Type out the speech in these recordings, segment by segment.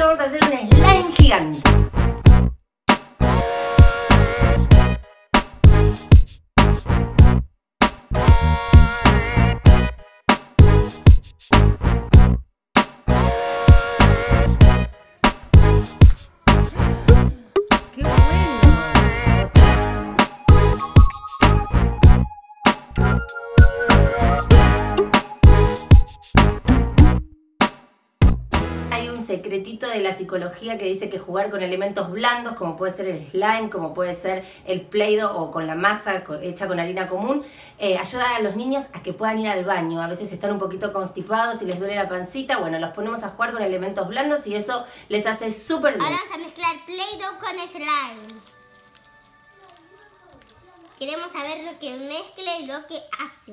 vamos a hacer un slime gigante. Hay un secretito de la psicología que dice que jugar con elementos blandos, como puede ser el slime, como puede ser el Play-Doh o con la masa hecha con harina común, ayuda a los niños a que puedan ir al baño. A veces están un poquito constipados y les duele la pancita. Bueno, los ponemos a jugar con elementos blandos y eso les hace súper bien. Ahora vamos a mezclar Play-Doh con slime. Queremos saber lo que mezcla y lo que hace.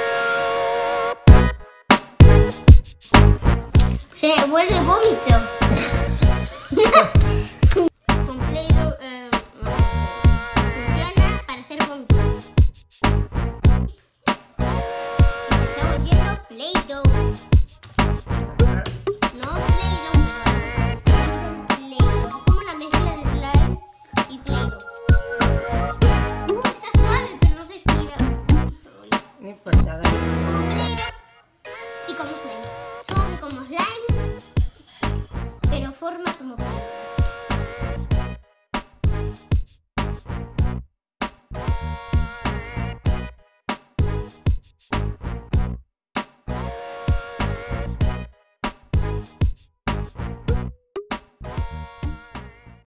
Se vuelve vómito. Con Play-Doh funciona para hacer vómito. Se está volviendo Play-Doh. No Play-Doh, pero Play-Doh. Es como una mezcla de slime y Play-Doh. Está suave, pero no se estira. No importa, dale.